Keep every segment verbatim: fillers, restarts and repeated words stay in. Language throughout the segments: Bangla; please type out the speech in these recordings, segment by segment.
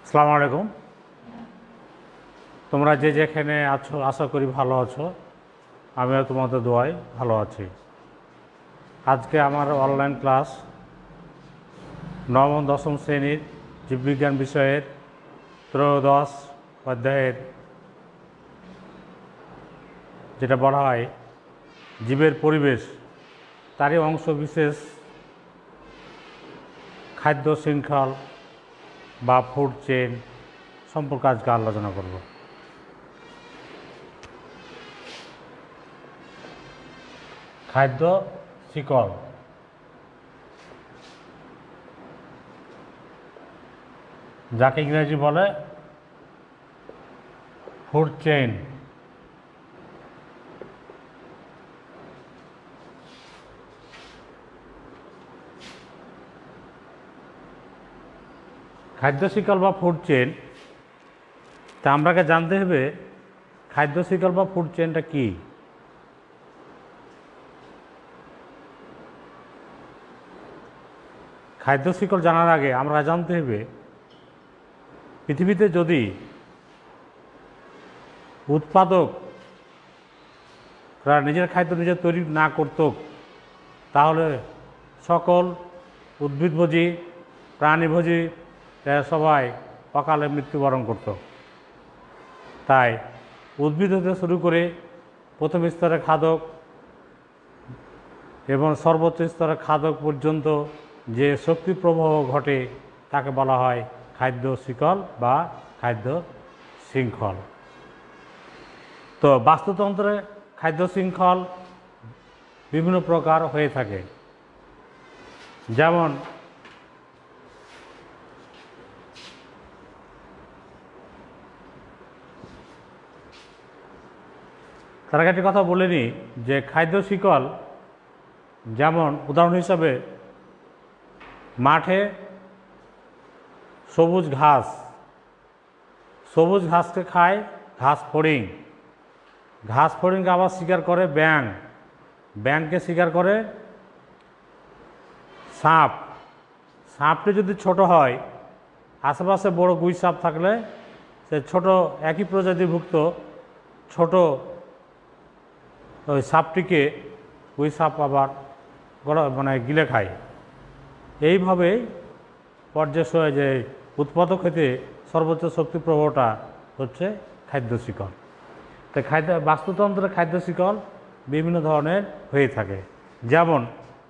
আসসালামু আলাইকুম। তোমরা যে যেখানে আছো আশা করি ভালো আছো। আমিও তোমাদের দোয়ায় ভালো আছি। আজকে আমার অনলাইন ক্লাস নবম দশম শ্রেণীর জীববিজ্ঞান বিষয়ের ত্রয়োদশ অধ্যায়ের যেটা বলা হয় জীবের পরিবেশ, তারই অংশ বিশেষ খাদ্য শৃঙ্খল বা ফুড চেইন সম্পর্কে আজকে আলোচনা করব। খাদ্য শিকল, যাকে ইংরেজি বলে ফুড চেইন। খাদ্য শিকল বা ফুড চেইন, তা আমরাকে জানতে হবে খাদ্য শিকল বা ফুড চেইনটা কী। খাদ্য শিকল জানার আগে আমরা জানতে হবে পৃথিবীতে যদি উৎপাদকরা নিজের খাদ্য নিজে তৈরি না করত, তাহলে সকল উদ্ভিদভোজী প্রাণীভোজী সবাই অকালে মৃত্যুবরণ করত। তাই উদ্ভিদ হতে শুরু করে প্রথম স্তরের খাদক এবং সর্বোচ্চ স্তরের খাদক পর্যন্ত যে শক্তি প্রবাহ ঘটে তাকে বলা হয় খাদ্য শিকল বা খাদ্য শৃঙ্খল। তো বাস্তুতন্ত্রে খাদ্য শৃঙ্খল বিভিন্ন প্রকার হয়ে থাকে, যেমন তার আগে একটি কথা বলে নিই যে খাদ্য শিকল যেমন উদাহরণ হিসাবে মাঠে সবুজ ঘাস, সবুজ ঘাসকে খায় ঘাস ফড়িং, ঘাস ফড়িংকে আবার শিকার করে ব্যাঙ, ব্যাঙকে শিকার করে সাপ, সাপটি যদি ছোট হয় আশেপাশে বড় গুই সাপ থাকলে সে ছোট একই প্রজাতিভুক্ত ছোট ওই সাপটিকে ওই সাপ আবার গড়া মানে গিলে খায়। এইভাবেই পর্যায় যে উৎপাদক হতে সর্বোচ্চ শক্তি প্রবাহটা হচ্ছে খাদ্য শিকল। তাই খাদ্য বাস্তুতন্ত্রের খাদ্য শিকল বিভিন্ন ধরনের হয়ে থাকে, যেমন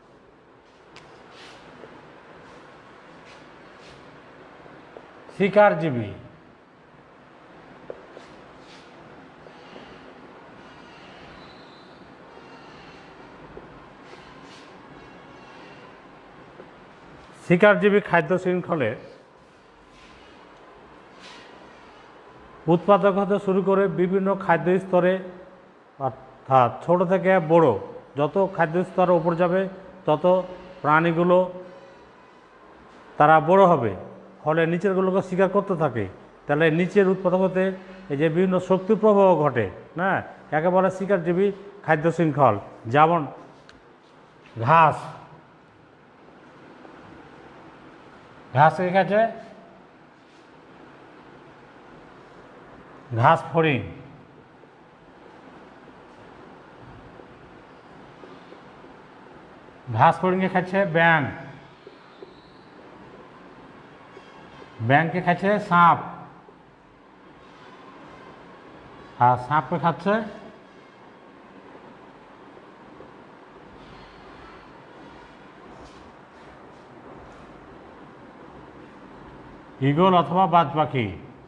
শিকারজীবী, শিকারজীবী খাদ্য শৃঙ্খলে উৎপাদক হতে শুরু করে বিভিন্ন খাদ্য স্তরে, অর্থাৎ ছোট থেকে বড় যত খাদ্য স্তরের উপর যাবে তত প্রাণীগুলো তারা বড় হবে, ফলে নিচেরগুলোকে শিকার করতে থাকে। তাহলে নিচের উৎপাদক হতে এই যে বিভিন্ন শক্তি প্রবাহ ঘটে, না একেবারে শিকারজীবী খাদ্য শৃঙ্খল। যেমন ঘাস, ঘাস কে খাচ্ছে ঘাস ফড়িং, ঘাস ফড়িংকে খাচ্ছে ব্যাঙ, ব্যাঙকে খাচ্ছে সাপ, আর সাপকে খাচ্ছে ঈগল অথবা বাজ পাখি।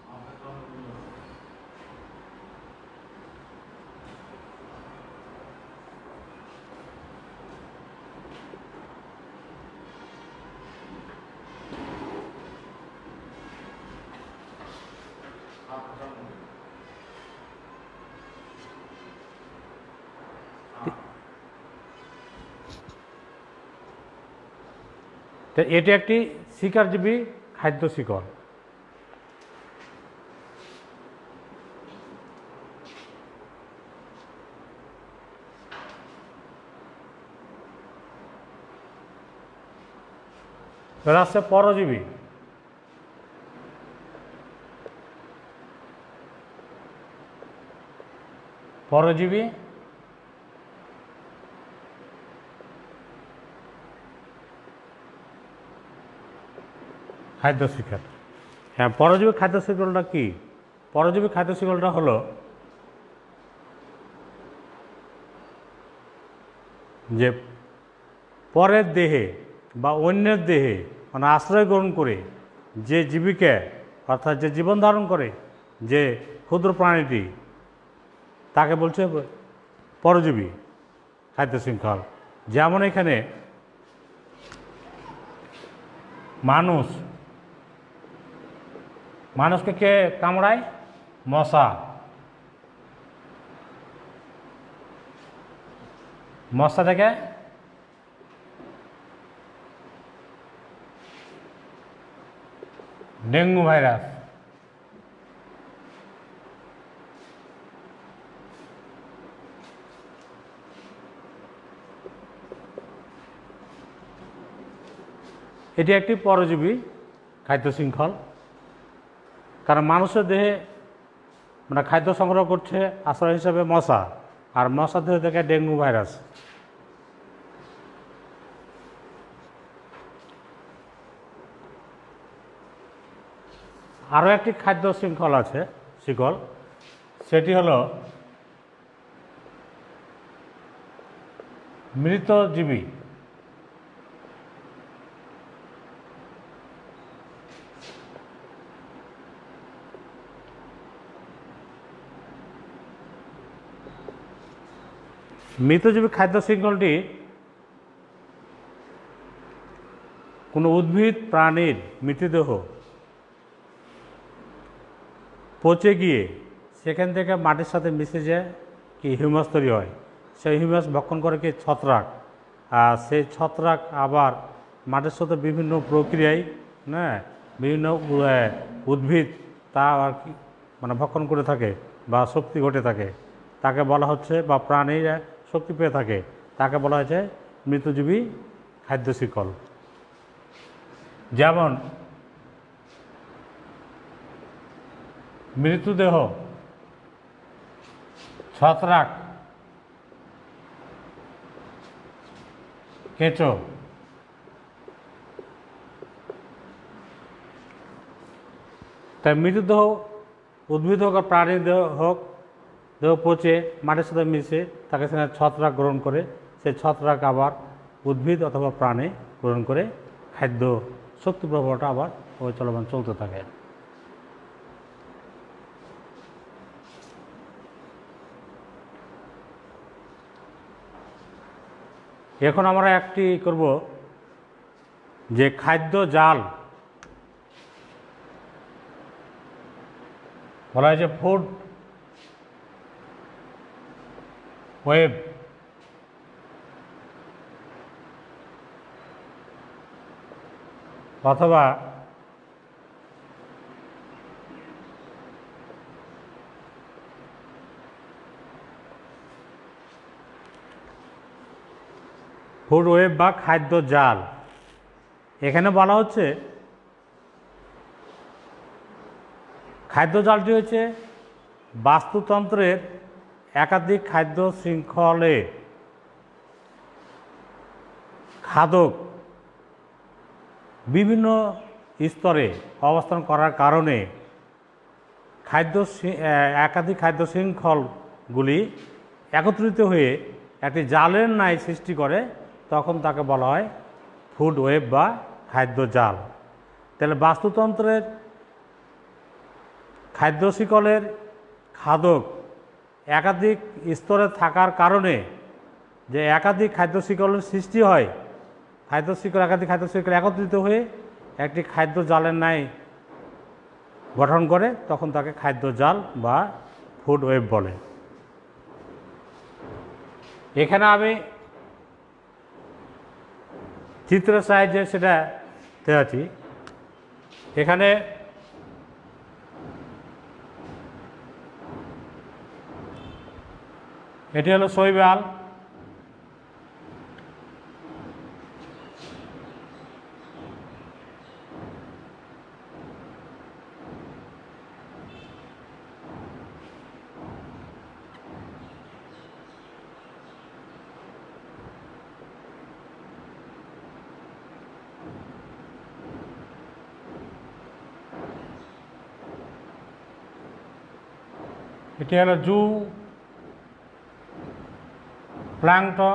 এটি একটি শিকারজীবী খাদ্য শিকল। এরা হচ্ছে পরজীবী। পরজীবী খাদ্য শিকার। হ্যাঁ, পরজীবী খাদ্য শিকলটা কি? পরজীবী খাদ্য শিকলটা হলো যে পরের দেহে বা অন্যের দেহে মানে আশ্রয় গ্রহণ করে যে জীবিকা অর্থাৎ যে জীবন ধারণ করে যে ক্ষুদ্র প্রাণীটি তাকে বলছে পরজীবী খাদ্য শৃঙ্খল। যেমন এখানে মানুষ, মানুষকে কে কামড়ায়? মশা। মশা থেকে ডেঙ্গু ভাইরাস। এটি একটি পরজীবী খাদ্য শৃঙ্খল, কারণ মানুষের দেহে মানে খাদ্য সংগ্রহ করছে আশ্রয় হিসাবে মশা, আর মশার দেহ থেকে ডেঙ্গু ভাইরাস। আরও একটি খাদ্য শৃঙ্খল আছে শিকল, সেটি হলো মৃতজীবী। মৃতজীবী খাদ্য শৃঙ্খলটি কোনো উদ্ভিদ প্রাণীর মৃতদেহ পচে গিয়ে সেখান থেকে মাটির সাথে মিশে যায় কি হিউমাস তৈরি হয়, সেই হিউমাস ভক্ষণ করে কি ছত্রাক, আর সেই ছত্রাক আবার মাটির সাথে বিভিন্ন প্রক্রিয়ায় হ্যাঁ বিভিন্ন উদ্ভিদ তা আর কি মানে ভক্ষণ করে থাকে বা শক্তি ঘটে থাকে, তাকে বলা হচ্ছে বা প্রাণীরা শক্তি পেয়ে থাকে, তাকে বলা হয়েছে মৃতজীবী খাদ্য শিকল। যেমন মৃতদেহ, ছত্রাক, কেঁচো, তাই মৃতদেহ উদ্ভিদ হোক আর প্রাণী দেহ হোক, দেহ পচে মাটির সাথে মিশে তাকে সেখানে ছত্রাক গ্রহণ করে, সেই ছত্রাক আবার উদ্ভিদ অথবা প্রাণী গ্রহণ করে খাদ্য শক্তি প্রবাহটা আবার ওই চলমান চলতে থাকে। এখন আমরা একটি করব যে খাদ্য জাল বলা হয়েছে ফুড ওয়েব। অথবা ফুড ওয়েব বা খাদ্য জাল। এখানে বলা হচ্ছে খাদ্য জালটি হচ্ছে বাস্তুতন্ত্রের একাধিক খাদ্য শৃঙ্খলে খাদক বিভিন্ন স্তরে অবস্থান করার কারণে খাদ্য একাধিক খাদ্য শৃঙ্খলগুলি একত্রিত হয়ে একটি জালের ন্যায় সৃষ্টি করে, তখন তাকে বলা হয় ফুড ওয়েব বা খাদ্য জাল। তাহলে বাস্তুতন্ত্রের খাদ্য শিকলের খাদক একাধিক স্তরে থাকার কারণে যে একাধিক খাদ্য শিকলের সৃষ্টি হয়, খাদ্য শিকল একাধিক খাদ্য শিকল একত্রিত হয়ে একটি খাদ্য জালের ন্যায় গঠন করে, তখন তাকে খাদ্য জাল বা ফুড ওয়েব বলে। এখানে আমি চিত্রের সাহায্যে সেটা দেখাচ্ছি। এখানে এটি হলো শৈবাল, এটি হলো জু প্লাঙ্কটন,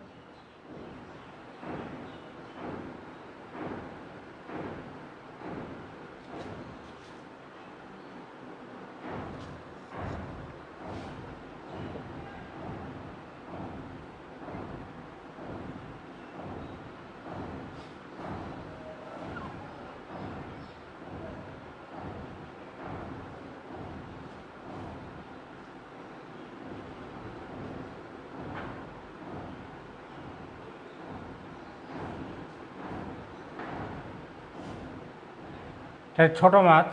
ছোট মাছ।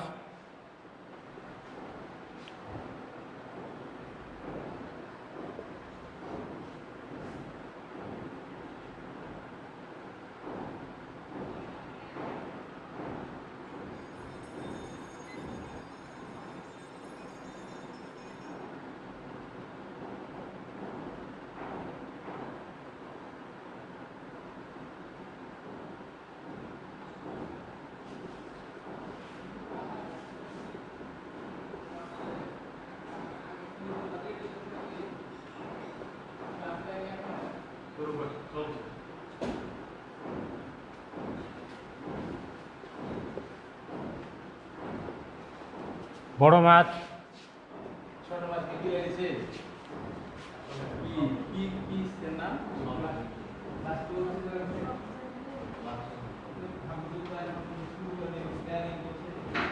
বড় মাছ, ছোট মাছ কি আছে? কি কি কি নাম? মাছ তো মাছ আমি তো আর শুরু করে স্ক্যানিং করতে।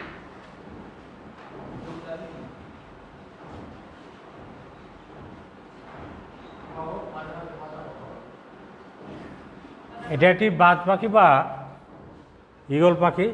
এটা একটি বাজ পাখি বা ঈগল পাখি।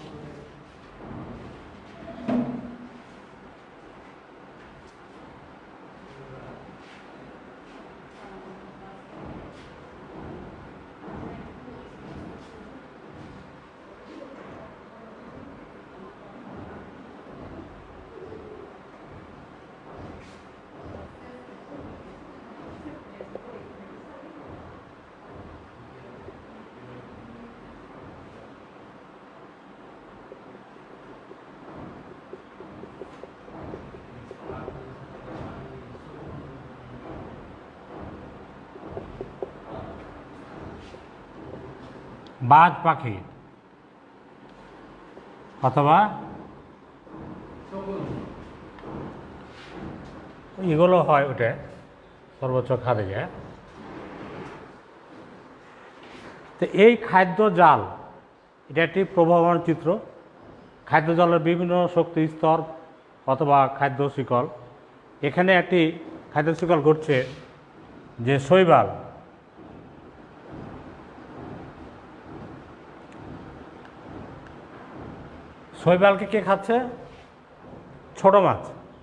বাজ পাখি অথবা এগুলো হয় ওটা সর্বোচ্চ খাবে যায়। তো এই খাদ্য জাল এটা একটি প্রভাবমান চিত্র। খাদ্য জালের বিভিন্ন শক্তি স্তর অথবা খাদ্য শিকল। এখানে একটি খাদ্য শিকল ঘটছে যে শৈবাল, শৈবালকে কে খাচ্ছে? ছোট মাছ।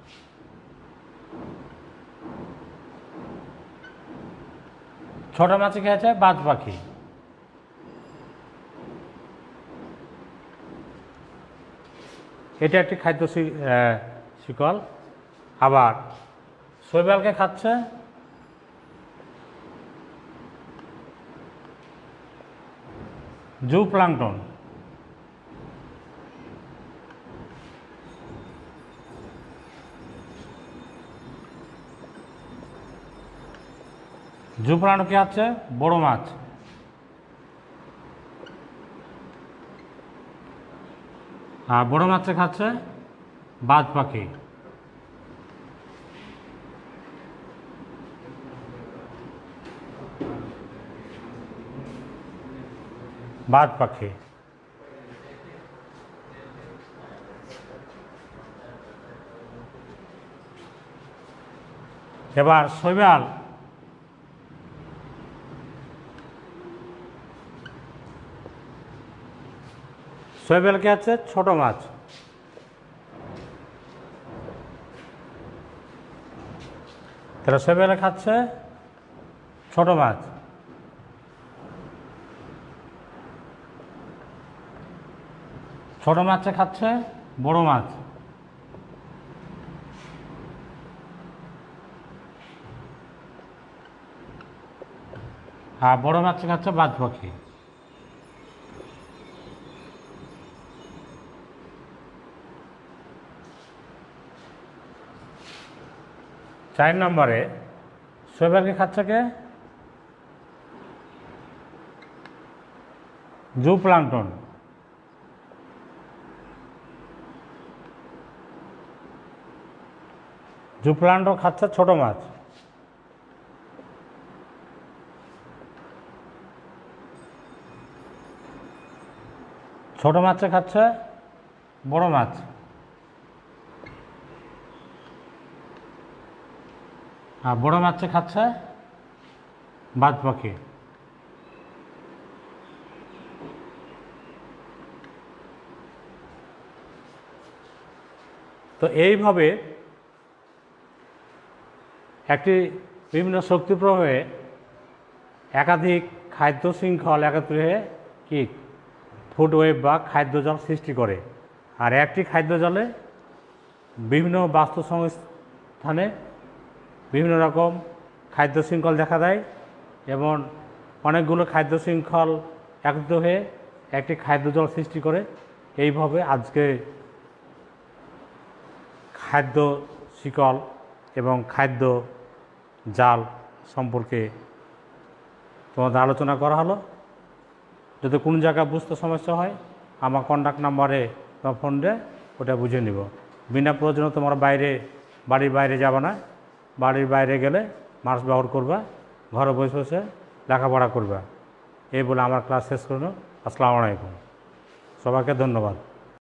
ছোট মাছে খেয়েছে বাজ পাখি। এটা একটি খাদ্য শিকল। আবার শৈবালকে খাচ্ছে জু প্লাঙ্কটন। জু প্লাঙ্কটন কে আছে? বড় মাছ। আর বড় মাছে খাচ্ছে বাজ পাখি। বাজ পাখি এবার শৈবাল শৈবাল কে আছে? ছোট মাছ। তাহলে শৈবাল খাচ্ছে ছোট মাছ। ছোট মাছে খাচ্ছে বড় মাছ। আর বড় মাছে খাচ্ছে বাজ পাখি। চার নম্বরে শৈবালকে খাচ্ছে কে? জুপ্লাঙ্কটন। জুপ্লাঙ্কটন খাচ্ছে ছোট মাছ। ছোট মাছে খাচ্ছে বড় মাছ। আর বড় মাছে খাচ্ছে বাজ পাখি। তো এইভাবে একটি বিভিন্ন শক্তি প্রবাহে একাধিক খাদ্য শৃঙ্খল একত্রে হয়ে কি ফুড ওয়েব বা খাদ্যজল সৃষ্টি করে। আর একটি খাদ্যজলে বিভিন্ন বাস্তু সংস্থানে বিভিন্ন রকম খাদ্য শৃঙ্খল দেখা দেয় এবং অনেকগুলো খাদ্য শৃঙ্খল একত্রিত হয়ে একটি খাদ্যজল সৃষ্টি করে। এইভাবে আজকে খাদ্য শিকল এবং খাদ্য জাল সম্পর্কে তোমাদের আলোচনা করা হলো। যদি কোনো জায়গায় বুঝতে সমস্যা হয় আমার কন্ট্যাক্ট নাম্বারে বা ফোন দিয়ে ওটা বুঝে নিব। বিনা প্রয়োজনে তোমার বাইরে বাড়ির বাইরে যাবে না। বাড়ির বাইরে গেলে মাস্ক ব্যবহার করবা, ঘরে বসে বসে লেখাপড়া করবা। এই বলে আমার ক্লাস শেষ করলো। আসসালামু আলাইকুম, সবাইকে ধন্যবাদ।